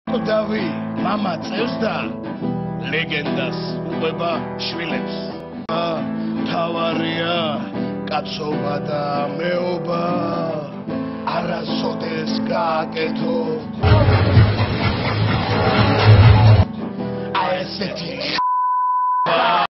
დავი მამა წევს და ლეგენდას უყვება შვილებს. თავარია კაცობა და მეობა, არასოდეს გააკეთო